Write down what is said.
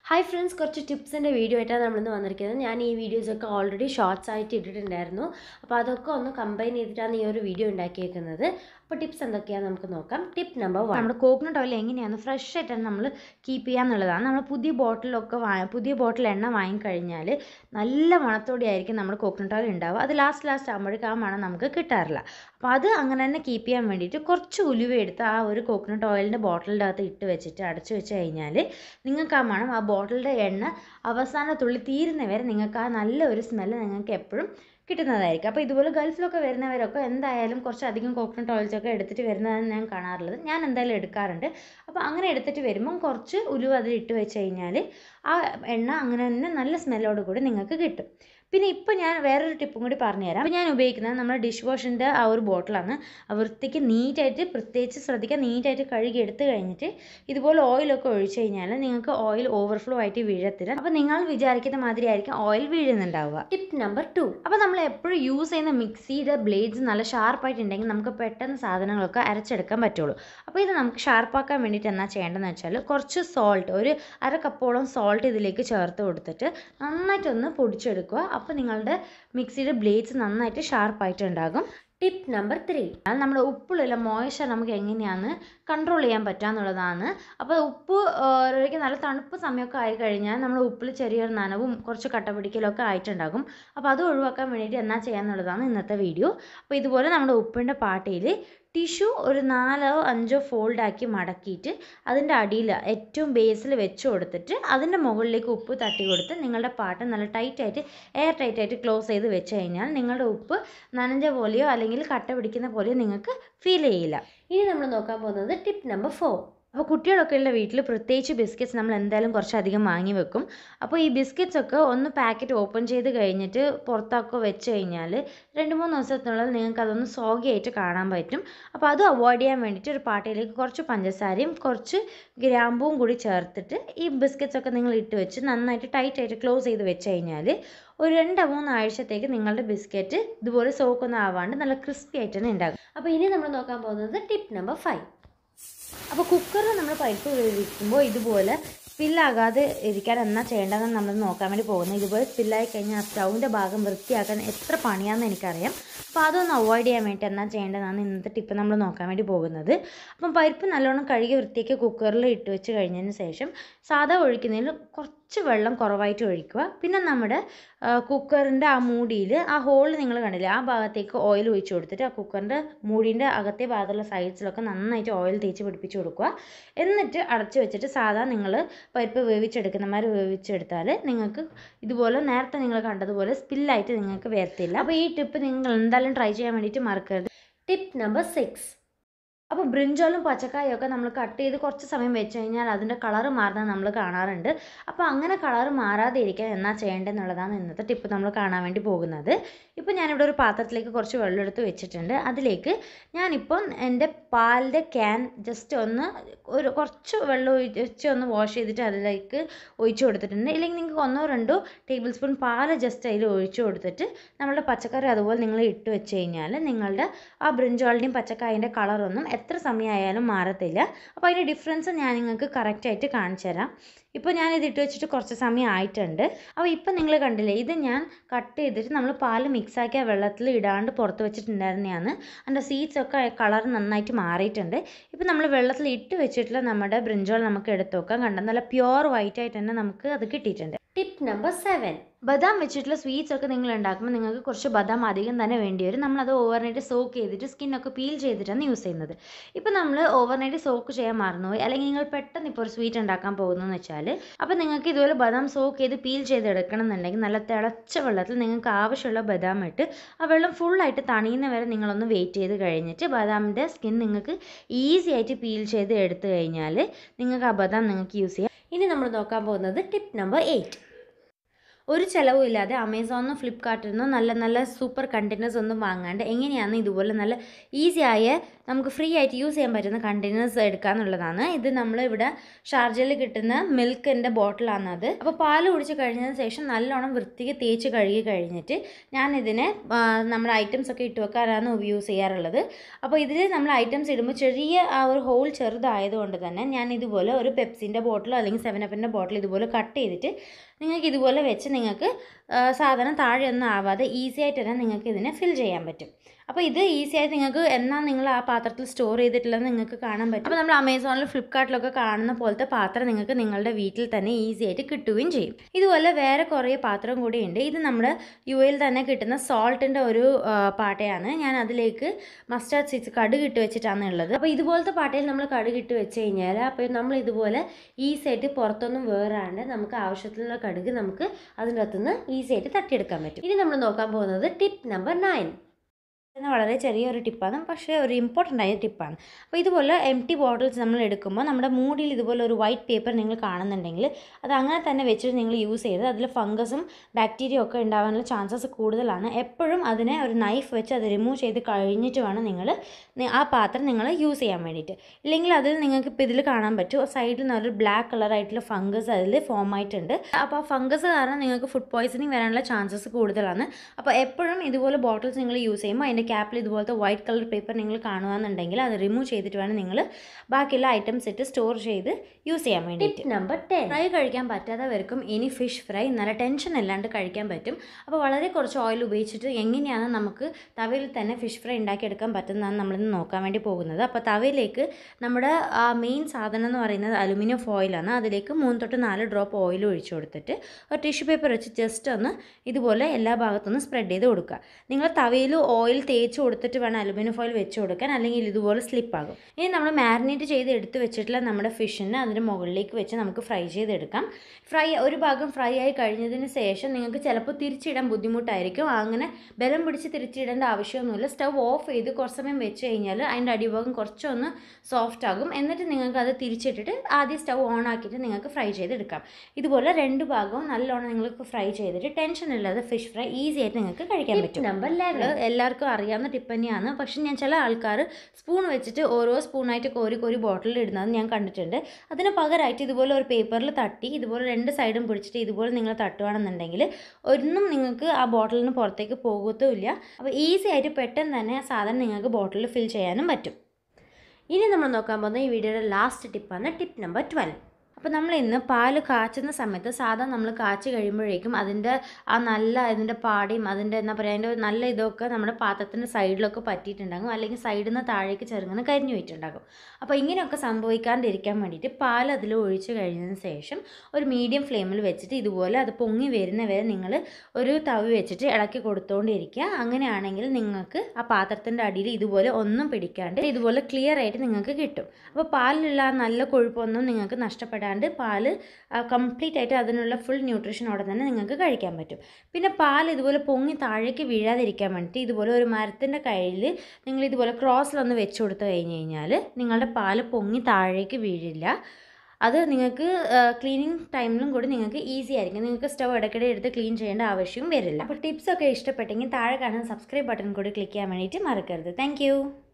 Hi friends, കുറച്ച് ടിപ്സിൻ്റെ video ആയിട്ടാണ് നമ്മളിന്ന് വന്നിരിക്കുന്നത്. ഞാൻ ഈ വീഡിയോസൊക്കെ ഓൾറെഡി ഷോർട്സ് ആയിട്ട് ഇട്ടിട്ടുണ്ടായിരുന്നു. അപ്പോൾ അതൊക്കെ ഒന്ന് കമ്പൈൻ ചെയ്തിട്ടാണ് ഈ ഒരു വീഡിയോ ഉണ്ടാക്കിയേക്കുന്നത്. അപ്പോൾ ടിപ്സ് എന്തൊക്കെയാണെന്ന് നമുക്ക് നോക്കാം. ടിപ്പ് നമ്പർ 1, നമ്മുടെ കോക്കനട്ട് ഓയിൽ എങ്ങനെയാണ് ഫ്രഷ് ആയിട്ടാണ് നമ്മൾ കീപ്പ് ചെയ്യുക എന്നുള്ളതാണ്. നമ്മൾ പുതിയ ബോട്ടിൽ എണ്ണ വാങ്ങിക്കഴിഞ്ഞാൽ നല്ല മണത്തോടെ ആയിരിക്കും നമ്മുടെ കോക്കനട്ട് ഓയിൽ ഉണ്ടാവുക. അത് ലാസ്റ്റ് ആകുമ്പോഴേക്കും ആ മണം നമുക്ക് കിട്ടാറില്ല. അപ്പോൾ അത് അങ്ങനെ തന്നെ കീപ്പ് ചെയ്യാൻ വേണ്ടിയിട്ട് കുറച്ച് ഉലുവ എടുത്ത് ആ ഒരു കോക്കനട്ട് ഓയിലിൻ്റെ ബോട്ടിലിൻ്റെ അകത്ത് ഇട്ട് വെച്ചിട്ട് അടച്ചു വെച്ച് കഴിഞ്ഞാൽ നിങ്ങൾക്ക് ആ മണം, ആ ബോട്ടിലിൻ്റെ എണ്ണ അവസാന തുള്ളി തീരുന്നവരെ നിങ്ങൾക്ക് ആ നല്ല ഒരു സ്മെല്ല് നിങ്ങൾക്ക് എപ്പോഴും കിട്ടുന്നതായിരിക്കും. അപ്പോൾ ഇതുപോലെ ഗൾഫിലൊക്കെ വരുന്നവരൊക്കെ എന്തായാലും കുറച്ചധികം കോക്കനട്ട് ഓയിൽസൊക്കെ എടുത്തിട്ട് വരുന്നതാണ് ഞാൻ കാണാറുള്ളത്. ഞാൻ എന്തായാലും എടുക്കാറുണ്ട്. അപ്പോൾ അങ്ങനെ എടുത്തിട്ട് വരുമ്പം കുറച്ച് ഉലുവ അതിൽ ഇട്ട് വെച്ച് കഴിഞ്ഞാൽ ആ എണ്ണ അങ്ങനെ തന്നെ നല്ല സ്മെല്ലോട് കൂടി നിങ്ങൾക്ക് കിട്ടും. പിന്നെ ഇപ്പോൾ ഞാൻ വേറൊരു ടിപ്പും കൂടി പറഞ്ഞുതരാം. അപ്പോൾ ഞാൻ ഉപയോഗിക്കുന്നത് നമ്മുടെ ഡിഷ് വാഷിൻ്റെ ആ ഒരു ബോട്ടിലാണ്. വൃത്തിക്ക് നീറ്റായിട്ട്, പ്രത്യേകിച്ച് ശ്രദ്ധിക്കുക, നീറ്റായിട്ട് കഴുകി എടുത്ത് കഴിഞ്ഞിട്ട് ഇതുപോലെ ഓയിലൊക്കെ ഒഴിച്ച് കഴിഞ്ഞാൽ നിങ്ങൾക്ക് ഓയിൽ ഓവർഫ്ലോ ആയിട്ട് വീഴത്തില്ല. അപ്പോൾ നിങ്ങൾ വിചാരിക്കുന്ന മാതിരി ആയിരിക്കും ഓയിൽ വീഴുന്നുണ്ടാവുക. ടിപ്പ് നമ്പർ 2, അപ്പോൾ നമ്മൾ എപ്പോഴും യൂസ് ചെയ്യുന്ന മിക്സിയുടെ ബ്ലേഡ്സ് നല്ല ഷാർപ്പായിട്ടുണ്ടെങ്കിൽ നമുക്ക് പെട്ടെന്ന് സാധനങ്ങളൊക്കെ അരച്ചെടുക്കാൻ പറ്റുള്ളൂ. അപ്പോൾ ഇത് നമുക്ക് ഷാർപ്പാക്കാൻ വേണ്ടിയിട്ട് എന്നാ ചെയ്യേണ്ടതെന്ന് വെച്ചാൽ കുറച്ച് സോൾട്ട്, ഒരു 1/2 കപ്പോളം സോൾട്ട് ഇതിലേക്ക് ചേർത്ത് കൊടുത്തിട്ട് നന്നായിട്ടൊന്ന് പൊടിച്ചെടുക്കുക. അപ്പോൾ നിങ്ങളുടെ മിക്സിയുടെ ബ്ലേഡ്സ് നന്നായിട്ട് ഷാർപ്പായിട്ടുണ്ടാകും. ടിപ്പ് നമ്പർ 3, അത് നമ്മുടെ ഉപ്പിലുള്ള മോയ്സ്ചർ നമുക്ക് എങ്ങനെയാണ് കൺട്രോൾ ചെയ്യാൻ പറ്റുക എന്നുള്ളതാണ്. അപ്പോൾ ഉപ്പ് നല്ല തണുപ്പ് സമയമൊക്കെ ആയി കഴിഞ്ഞാൽ നമ്മുടെ ഉപ്പിൽ ചെറിയൊരു നനവും കുറച്ച് കട്ട പിടിക്കലൊക്കെ ആയിട്ടുണ്ടാകും. അപ്പോൾ അത് ഒഴിവാക്കാൻ വേണ്ടിയിട്ട് എന്നാ ചെയ്യാന്നുള്ളതാണ് ഇന്നത്തെ വീഡിയോ. അപ്പോൾ ഇതുപോലെ നമ്മുടെ ഉപ്പിൻ്റെ പാട്ടയിൽ ടിഷ്യൂ ഒരു 4-5 ഫോൾഡാക്കി മടക്കിയിട്ട് അതിൻ്റെ അടിയിൽ ഏറ്റവും ബേസിൽ വെച്ച് കൊടുത്തിട്ട് അതിൻ്റെ മുകളിലേക്ക് ഉപ്പ് തട്ടി കൊടുത്ത് നിങ്ങളുടെ പാട്ട് നല്ല എയർ ടൈറ്റായിട്ട് ക്ലോസ് ചെയ്ത് വെച്ച് കഴിഞ്ഞാൽ നിങ്ങളുടെ ഉപ്പ് നനഞ്ഞ പോലെയോ അല്ലെങ്കിൽ കട്ട പിടിക്കുന്ന പോലെയോ നിങ്ങൾക്ക് ഫീൽ ചെയ്യില്ല. ഇനി നമ്മൾ നോക്കാൻ പോകുന്നത് ടിപ്പ് നമ്പർ 4. അപ്പോൾ കുട്ടികളൊക്കെ ഉള്ള വീട്ടിൽ പ്രത്യേകിച്ച് ബിസ്ക്കറ്റ്സ് നമ്മൾ എന്തായാലും കുറച്ചധികം വാങ്ങി വെക്കും. അപ്പോൾ ഈ ബിസ്ക്കറ്റ്സ് ഒക്കെ ഒന്ന് പാക്കറ്റ് ഓപ്പൺ ചെയ്ത് കഴിഞ്ഞിട്ട് പുറത്തൊക്കെ വെച്ച് കഴിഞ്ഞാൽ 2-3 ദിവസത്തിനുള്ളിൽ നിങ്ങൾക്ക് അതൊന്ന് സോഗി ആയിട്ട് കാണാൻ പറ്റും. അപ്പോൾ അത് അവോയ്ഡ് ചെയ്യാൻ വേണ്ടിയിട്ട് ഒരു പാട്ടയിലേക്ക് കുറച്ച് പഞ്ചസാരയും കുറച്ച് ഗ്രാമ്പൂവും കൂടി ചേർത്തിട്ട് ഈ ബിസ്ക്കറ്റ്സ് ഒക്കെ നിങ്ങൾ ഇട്ട് വെച്ച് നന്നായിട്ട് ടൈറ്റായിട്ട് ക്ലോസ് ചെയ്ത് വെച്ച് കഴിഞ്ഞാൽ ഒരു 2-3 ആഴ്ചത്തേക്ക് നിങ്ങളുടെ ബിസ്ക്കറ്റ് ഇതുപോലെ സോക്കൊന്നും ആവാണ്ട് നല്ല ക്രിസ്പി ആയിട്ട് തന്നെ ഉണ്ടാകും. അപ്പോൾ ഇനി നമ്മൾ നോക്കാൻ പോകുന്നത് ടിപ്പ് നമ്പർ 5. അപ്പോൾ കുക്കറിൽ നമ്മൾ പരിപ്പ് വേവിക്കുമ്പോൾ ഇതുപോലെ സ്പില്ലാകാതെ ഇരിക്കാൻ എന്നാ ചെയ്യേണ്ടതെന്ന് നമ്മൾ നോക്കാൻ വേണ്ടി പോകുന്നത്. ഇതുപോലെ സ്പില്ലായി കഴിഞ്ഞാൽ ആ സ്റ്റൗവിൻ്റെ ഭാഗം വൃത്തിയാക്കാൻ എത്ര പണിയാണെന്ന് എനിക്കറിയാം. അപ്പോൾ അതൊന്ന് അവോയ്ഡ് ചെയ്യാൻ വേണ്ടി എന്നാ ചെയ്യേണ്ടതാണ് ഇന്നത്തെ ടിപ്പ് നമ്മൾ നോക്കാൻ വേണ്ടി പോകുന്നത്. അപ്പം പരിപ്പ് നല്ലോണം കഴുകി വൃത്തിയാക്കി കുക്കറിൽ ഇട്ട് വെച്ച് കഴിഞ്ഞതിന് ശേഷം സാധാ ഒഴിക്കുന്നതിൽ കുറച്ച് വെള്ളം കുറവായിട്ട് ഒഴിക്കുക. പിന്നെ നമ്മുടെ കുക്കറിൻ്റെ ആ മൂടിയിൽ ആ ഹോളിൽ നിങ്ങൾ കണ്ടില്ലേ, ആ ഭാഗത്തേക്ക് ഓയിൽ ഒഴിച്ച് കൊടുത്തിട്ട് ആ കുക്കറിൻ്റെ മൂടിൻ്റെ അകത്തെ ഭാഗത്തുള്ള സൈഡ്സിലൊക്കെ നന്നായിട്ട് ഓയിൽ തേച്ച് പിടിപ്പിച്ച് കൊടുക്കുക. എന്നിട്ട് അടച്ച് വെച്ചിട്ട് സാധാ നിങ്ങൾ പരിപ്പ് വേവിച്ചെടുത്താൽ നിങ്ങൾക്ക് ഇതുപോലെ നേരത്തെ നിങ്ങൾ കണ്ടതുപോലെ സ്പില്ലായിട്ട് നിങ്ങൾക്ക് വരത്തില്ല. അപ്പോൾ ഈ ടിപ്പ് നിങ്ങൾ എന്തായാലും ട്രൈ ചെയ്യാൻ വേണ്ടിയിട്ട് മറക്കരുത്. ടിപ്പ് നമ്പർ 6, അപ്പോൾ ബ്രിഞ്ചോളും പച്ചക്കായും ഒക്കെ നമ്മൾ കട്ട് ചെയ്ത് കുറച്ച് സമയം വെച്ച് കഴിഞ്ഞാൽ അതിൻ്റെ കളറ് മാറുന്നത് നമ്മൾ കാണാറുണ്ട്. അപ്പോൾ അങ്ങനെ കളറ് മാറാതെ ഇരിക്കാൻ എന്നാ ചെയ്യേണ്ടതെന്നുള്ളതാണ് ഇന്നത്തെ ടിപ്പ് നമ്മൾ കാണാൻ വേണ്ടി പോകുന്നത്. ഇപ്പോൾ ഞാനിവിടെ ഒരു പാത്രത്തിലേക്ക് കുറച്ച് വെള്ളം എടുത്ത് വെച്ചിട്ടുണ്ട്. അതിലേക്ക് ഞാനിപ്പം എൻ്റെ പാലിൻ്റെ ക്യാൻ ജസ്റ്റ് ഒന്ന് കുറച്ച് വെള്ളം ഒഴിച്ച് ഒന്ന് വാഷ് ചെയ്തിട്ട് അതിലേക്ക് ഒഴിച്ച് കൊടുത്തിട്ടുണ്ട്. ഇല്ലെങ്കിൽ നിങ്ങൾക്ക് 1-2 ടേബിൾ സ്പൂൺ പാല് ജസ്റ്റ് അതിൽ ഒഴിച്ച് കൊടുത്തിട്ട് നമ്മളുടെ പച്ചക്കറി അതുപോലെ നിങ്ങൾ ഇട്ട് വെച്ച് കഴിഞ്ഞാൽ നിങ്ങളുടെ ആ ബ്രിഞ്ചോളിൻ്റെയും പച്ചക്കായൻ്റെ കളറൊന്നും എത്ര സമയമായാലും മാറത്തില്ല. അപ്പോൾ അതിൻ്റെ ഡിഫറൻസ് ഞാൻ നിങ്ങൾക്ക് കറക്റ്റായിട്ട് കാണിച്ചു തരാം. ഇപ്പോൾ ഞാനിത് ഇട്ട് വെച്ചിട്ട് കുറച്ച് സമയം ആയിട്ടുണ്ട്. അപ്പോൾ ഇപ്പം നിങ്ങൾ കണ്ടില്ലേ, ഇത് ഞാൻ കട്ട് ചെയ്തിട്ട് നമ്മൾ പാല് മിക്സാക്കിയ വെള്ളത്തിൽ ഇടാണ്ട് പുറത്ത് വെച്ചിട്ടുണ്ടായിരുന്നതാണ്. അതിൻ്റെ സീഡ്സൊക്കെ കളർ നന്നായിട്ട് മാറിയിട്ടുണ്ട്. ഇപ്പം നമ്മൾ വെള്ളത്തിൽ ഇട്ട് വെച്ചിട്ടുള്ള നമ്മുടെ ബ്രിഞ്ചോൾ നമുക്ക് എടുത്ത് നോക്കാം. കണ്ട നല്ല പ്യുവർ വൈറ്റ് ആയിട്ട് തന്നെ നമുക്ക് അത് കിട്ടിയിട്ടുണ്ട്. ടിപ്പ് നമ്പർ 7, ബദാം വെച്ചിട്ടുള്ള സ്വീറ്റ്സ് ഒക്കെ നിങ്ങൾ ഉണ്ടാക്കുമ്പോൾ നിങ്ങൾക്ക് കുറച്ച് ബദാം അധികം തന്നെ വേണ്ടി വരും. നമ്മളത് ഓവർനൈറ്റ് സോക്ക് ചെയ്തിട്ട് സ്കിന്നൊക്കെ പീൽ ചെയ്തിട്ടാണ് യൂസ് ചെയ്യുന്നത്. ഇപ്പോൾ നമ്മൾ ഓവർനൈറ്റ് സോക്ക് ചെയ്യാൻ മറന്നുപോയി, അല്ലെങ്കിൽ നിങ്ങൾ പെട്ടെന്ന് ഇപ്പോൾ ഒരു സ്വീറ്റ് ഉണ്ടാക്കാൻ പോകുന്നതെന്ന് വെച്ചാൽ, അപ്പോൾ നിങ്ങൾക്ക് ഇതുപോലെ ബദാം സോക്ക് ചെയ്ത് പീൽ ചെയ്തെടുക്കണം എന്നുണ്ടെങ്കിൽ നല്ല തിളച്ച വെള്ളത്തിൽ നിങ്ങൾക്ക് ആവശ്യമുള്ള ബദാം ഇട്ട് ആ വെള്ളം ഫുള്ളായിട്ട് തണിയുന്ന വരെ നിങ്ങളൊന്ന് വെയിറ്റ് ചെയ്ത് കഴിഞ്ഞിട്ട് ബദാമിൻ്റെ സ്കിൻ നിങ്ങൾക്ക് ഈസി ആയിട്ട് പീൽ ചെയ്ത് എടുത്തു കഴിഞ്ഞാൽ നിങ്ങൾക്ക് ആ ബദാം നിങ്ങൾക്ക് യൂസ് ചെയ്യാം. ഇനി നമ്മൾ നോക്കാൻ പോകുന്നത് ടിപ്പ് നമ്പർ 8. ഒരു ചിലവും ഇല്ലാതെ അമേസോണിന്നും ഫ്ലിപ്കാർട്ടിൽ നിന്നും നല്ല സൂപ്പർ കണ്ടെയ്നേഴ്സ് ഒന്നും വാങ്ങാണ്ട് എങ്ങനെയാണ് ഇതുപോലെ നല്ല ഈസിയായ നമുക്ക് ഫ്രീ ആയിട്ട് യൂസ് ചെയ്യാൻ പറ്റുന്ന കണ്ടെയ്നേഴ്സ് എടുക്കുക എന്നുള്ളതാണ്. ഇത് നമ്മളിവിടെ ഷാർജയിൽ കിട്ടുന്ന മിൽക്കിൻ്റെ ബോട്ടിലാണത്. അപ്പോൾ പാൽ കുടിച്ച് കഴിഞ്ഞതിന് ശേഷം നല്ലോണം വൃത്തിക്ക് തേച്ച് കഴുകി കഴിഞ്ഞിട്ട് ഞാനിതിനെ നമ്മുടെ ഐറ്റംസ് ഒക്കെ ഇട്ട് വെക്കാനാണ് യൂസ് ചെയ്യാറുള്ളത്. അപ്പോൾ ഇതിൽ നമ്മൾ ഐറ്റംസ് ഇടുമ്പോൾ ചെറിയ ആ ഒരു ഹോൾ ചെറുതായതുകൊണ്ട് തന്നെ ഞാൻ ഇതുപോലെ ഒരു പെപ്സിൻ്റെ ബോട്ടിലോ അല്ലെങ്കിൽ 7-Upൻ്റെ ബോട്ടിൽ ഇതുപോലെ കട്ട് ചെയ്തിട്ട് നിങ്ങൾക്ക് ഇതുപോലെ വെച്ച് നിങ്ങൾക്ക് സാധനം താഴെയൊന്നും ആവാതെ ഈസി ആയിട്ട് തന്നെ നിങ്ങൾക്ക് ഇതിനെ ഫിൽ ചെയ്യാൻ പറ്റും. അപ്പോൾ ഇത് ഈസി ആയിട്ട് നിങ്ങൾക്ക് എന്നാൽ നിങ്ങൾ ആ പാത്രത്തിൽ സ്റ്റോർ ചെയ്തിട്ടുള്ളത് നിങ്ങൾക്ക് കാണാൻ പറ്റും. അപ്പോൾ നമ്മൾ അമേസോണിലും ഫ്ലിപ്കാർട്ടിലൊക്കെ കാണുന്ന പോലത്തെ പാത്രം നിങ്ങൾക്ക് നിങ്ങളുടെ വീട്ടിൽ തന്നെ ഈസി ആയിട്ട് കിട്ടുകയും ചെയ്യും. ഇതുപോലെ വേറെ കുറേ പാത്രം കൂടി ഉണ്ട്. ഇത് നമ്മുടെ UAE തന്നെ കിട്ടുന്ന സോൾട്ടിൻ്റെ ഒരു പാട്ടയാണ്. ഞാൻ അതിലേക്ക് മസ്റ്റാർഡ് സീഡ്സ് കടുക് ഇട്ട് വെച്ചിട്ടാണ് ഉള്ളത്. അപ്പോൾ ഇതുപോലത്തെ പാട്ടയിൽ നമ്മൾ കടുക് ഇട്ട് വെച്ച് കഴിഞ്ഞാൽ അപ്പോൾ നമ്മൾ ഇതുപോലെ ഈസി ആയിട്ട് പുറത്തൊന്നും വേറാണ്ട് നമുക്ക് ആവശ്യത്തിലുള്ള കടുക് നമുക്ക് അതിൻ്റെ അകത്തുനിന്ന് ഈസി ആയിട്ട് തട്ടിയെടുക്കാൻ പറ്റും. ഇനി നമ്മൾ നോക്കാൻ പോകുന്നത് ടിപ്പ് നമ്പർ 9. വളരെ ചെറിയൊരു ടിപ്പാണ്, പക്ഷേ ഒരു ഇമ്പോർട്ടൻ്റ് ആയ ടിപ്പാണ്. അപ്പോൾ ഇതുപോലെ എംപ്റ്റി ബോട്ടിൽസ് നമ്മൾ എടുക്കുമ്പോൾ നമ്മുടെ മൂടിയിൽ ഇതുപോലെ ഒരു വൈറ്റ് പേപ്പർ നിങ്ങൾ കാണുന്നുണ്ടെങ്കിൽ അത് അങ്ങനെ തന്നെ വെച്ചിട്ട് നിങ്ങൾ യൂസ് ചെയ്ത് അതിൽ ഫംഗസും ബാക്ടീരിയ ഒക്കെ ഉണ്ടാകാനുള്ള ചാൻസസ് കൂടുതലാണ്. എപ്പോഴും അതിനെ ഒരു നൈഫ് വെച്ച് അത് റിമൂവ് ചെയ്ത് കഴിഞ്ഞിട്ട് വേണം നിങ്ങൾ ആ പാത്രം നിങ്ങൾ യൂസ് ചെയ്യാൻ വേണ്ടിയിട്ട്. ഇല്ലെങ്കിൽ അതിൽ നിങ്ങൾക്ക് ഇപ്പോൾ ഇതിൽ കാണാൻ പറ്റും സൈഡിൽ നല്ലൊരു ബ്ലാക്ക് കളറായിട്ടുള്ള ഫംഗസ് അതിൽ ഫോം ആയിട്ടുണ്ട്. അപ്പോൾ ആ ഫംഗസ് കാരണം നിങ്ങൾക്ക് ഫുഡ് പോയ്സണിങ് വരാനുള്ള ചാൻസസ് കൂടുതലാണ്. അപ്പോൾ എപ്പോഴും ഇതുപോലെ ബോട്ടിൽസ് നിങ്ങൾ യൂസ് ചെയ്യുമ്പോൾ അതിൻ്റെ ക്യാപ്പിൽ ഇതുപോലത്തെ വൈറ്റ് കളർ പേപ്പർ നിങ്ങൾ കാണുകയെന്നുണ്ടെങ്കിൽ അത് റിമൂവ് ചെയ്തിട്ട് വേണം നിങ്ങൾ ബാക്കിയുള്ള ഐറ്റംസ് ഇട്ട് സ്റ്റോർ ചെയ്ത് യൂസ് ചെയ്യാൻ വേണ്ടി. Tip number 10. ഫ്രൈ കഴിക്കാൻ പറ്റാത്തവർക്കും ഇനി ഫിഷ് ഫ്രൈ നല്ല ടെൻഷൻ ഇല്ലാണ്ട് കഴിക്കാൻ പറ്റും. അപ്പോൾ വളരെ കുറച്ച് ഓയിൽ ഉപയോഗിച്ചിട്ട് എങ്ങനെയാണ് നമുക്ക് തവയിൽ തന്നെ ഫിഷ് ഫ്രൈ ഉണ്ടാക്കിയെടുക്കാൻ പറ്റുന്നതാണ് നമ്മളിന്ന് നോക്കാൻ വേണ്ടി പോകുന്നത്. അപ്പോൾ തവയിലേക്ക് നമ്മുടെ ആ മെയിൻ സാധനം എന്ന് പറയുന്നത് അലുമിനിയം ഫോയിലാണ്. അതിലേക്ക് 3-4 ഡ്രോപ്പ് ഓയിൽ ഒഴിച്ചു കൊടുത്തിട്ട് ഒരു ടിഷ്യൂ പേപ്പർ വെച്ച് ജസ്റ്റ് ഒന്ന് ഇതുപോലെ എല്ലാ ഭാഗത്തുനിന്ന് സ്പ്രെഡ് ചെയ്ത് കൊടുക്കുക. നിങ്ങൾ തവയിൽ ഓയിൽ തേച്ച് കൊടുത്തിട്ട് വേണം അലുമിനിയം ഫോയിൽ വെച്ച് കൊടുക്കാൻ, അല്ലെങ്കിൽ ഇതുപോലെ സ്ലിപ്പാകും. ഇനി നമ്മൾ മാരിനേറ്റ് ചെയ്ത് എടുത്ത് വെച്ചിട്ടുള്ള നമ്മുടെ ഫിഷിനെ അതിന് മുകളിലേക്ക് വെച്ച് നമുക്ക് ഫ്രൈ ചെയ്തെടുക്കാം. ഒരു ഭാഗം ഫ്രൈ ആയി കഴിഞ്ഞതിന് ശേഷം നിങ്ങൾക്ക് ചിലപ്പോൾ തിരിച്ചിടാൻ ബുദ്ധിമുട്ടായിരിക്കും. അങ്ങനെ ബലം പിടിച്ച് തിരിച്ചിടേണ്ട ആവശ്യമൊന്നുമില്ല. സ്റ്റവ് ഓഫ് ചെയ്ത് കുറച്ച് സമയം വെച്ച് കഴിഞ്ഞാൽ അതിൻ്റെ അടിഭാഗം കുറച്ചൊന്ന് സോഫ്റ്റ് ആകും. എന്നിട്ട് നിങ്ങൾക്ക് അത് തിരിച്ചിട്ടിട്ട് ആദ്യം സ്റ്റവ് ഓൺ ആക്കിയിട്ട് നിങ്ങൾക്ക് ഫ്രൈ ചെയ്തെടുക്കാം. ഇതുപോലെ 2 ഭാഗവും നല്ലോണം നിങ്ങൾക്ക് ഫ്രൈ ചെയ്തിട്ട് ടെൻഷൻ ഇല്ലാതെ ഫിഷ് ഫ്രൈ ഈസി ആയിട്ട് നിങ്ങൾക്ക് കഴിക്കാൻ പറ്റും. നമ്പർ 11 എല്ലാവർക്കും അറിയാവുന്ന ടിപ്പ് തന്നെയാണ്. പക്ഷെ ഞാൻ ചില ആൾക്കാർ സ്പൂൺ വെച്ചിട്ട് ഓരോ സ്പൂണായിട്ട് കോരി ബോട്ടിലിൽ ഇടുന്നത് ഞാൻ കണ്ടിട്ടുണ്ട്. അതിന് പകരമായിട്ട് ഇതുപോലെ ഒരു പേപ്പറിൽ തട്ടി ഇതുപോലെ 2 സൈഡും പിടിച്ചിട്ട് ഇതുപോലെ നിങ്ങൾ തട്ടുകയാണെന്നുണ്ടെങ്കിൽ ഒന്നും നിങ്ങൾക്ക് ആ ബോട്ടിലിന് പുറത്തേക്ക് പോകത്തുമില്ല. അപ്പോൾ ഈസി ആയിട്ട് പെട്ടെന്ന് തന്നെ ആ സാധനം നിങ്ങൾക്ക് ബോട്ടിലിൽ ഫിൽ ചെയ്യാനും പറ്റും. ഇനി നമ്മൾ നോക്കാൻ പോകുന്ന ഈ വീഡിയോയുടെ ലാസ്റ്റ് ടിപ്പാണ് ടിപ്പ് നമ്പർ 12. അപ്പോൾ നമ്മൾ ഇന്ന് പാല് കാച്ചുന്ന സമയത്ത് സാധാരണ നമ്മൾ കാച്ചി കഴിയുമ്പോഴേക്കും അതിൻ്റെ അതിൻ്റെ പാടിയും അതിൻ്റെ എന്താ പറയുക അതിൻ്റെ നല്ല ഇതൊക്കെ നമ്മുടെ പാത്രത്തിൻ്റെ സൈഡിലൊക്കെ പറ്റിയിട്ടുണ്ടാകും, അല്ലെങ്കിൽ സൈഡിൽ നിന്ന് താഴേക്ക് ചെറുങ്ങനെ കരിഞ്ഞു പോയിട്ടുണ്ടാകും. അപ്പോൾ ഇങ്ങനെയൊക്കെ സംഭവിക്കാണ്ടിരിക്കാൻ വേണ്ടിയിട്ട് പാൽ അതിൽ ഒഴിച്ച് കഴിഞ്ഞതിന് ശേഷം ഒരു മീഡിയം ഫ്ലെയിമിൽ വെച്ചിട്ട് ഇതുപോലെ അത് പൊങ്ങി വരുന്നവരെ നിങ്ങൾ ഒരു തവി വെച്ചിട്ട് ഇളക്കി കൊടുത്തുകൊണ്ടിരിക്കുക. അങ്ങനെയാണെങ്കിൽ നിങ്ങൾക്ക് ആ പാത്രത്തിൻ്റെ അടിയിൽ ഇതുപോലെ ഒന്നും പിടിക്കാണ്ട് ഇതുപോലെ ക്ലിയർ ആയിട്ട് നിങ്ങൾക്ക് കിട്ടും. അപ്പോൾ പാലിലുള്ള നല്ല കൊഴുപ്പൊന്നും നിങ്ങൾക്ക് നഷ്ടപ്പെടാൻ പാല് കംപ്ലീറ്റ് ആയിട്ട് അതിനുള്ള ഫുൾ ന്യൂട്രീഷനോടെ തന്നെ നിങ്ങൾക്ക് കഴിക്കാൻ പറ്റും. പിന്നെ പാൽ ഇതുപോലെ പൊങ്ങി താഴേക്ക് വീഴാതിരിക്കാൻ വേണ്ടിയിട്ട് ഇതുപോലെ ഒരു മരത്തിൻ്റെ കയ്യിൽ നിങ്ങൾ ഇതുപോലെ ക്രോസിലൊന്ന് വെച്ച് കൊടുത്തു കഴിഞ്ഞ് കഴിഞ്ഞാൽ നിങ്ങളുടെ പാല് പൊങ്ങി താഴേക്ക് വീഴില്ല. അത് നിങ്ങൾക്ക് ക്ലീനിങ് ടൈമിലും കൂടി നിങ്ങൾക്ക് ഈസി ആയിരിക്കും. നിങ്ങൾക്ക് സ്റ്റവ് ഇടയ്ക്കിടെ എടുത്ത് ക്ലീൻ ചെയ്യേണ്ട ആവശ്യവും വരില്ല. അപ്പോൾ ടിപ്സൊക്കെ ഇഷ്ടപ്പെട്ടെങ്കിൽ താഴെ കാണുന്ന സബ്സ്ക്രൈബ് ബട്ടൺ കൂടി ക്ലിക്ക് ചെയ്യാൻ വേണ്ടിയിട്ട് മറക്കരുത്. താങ്ക്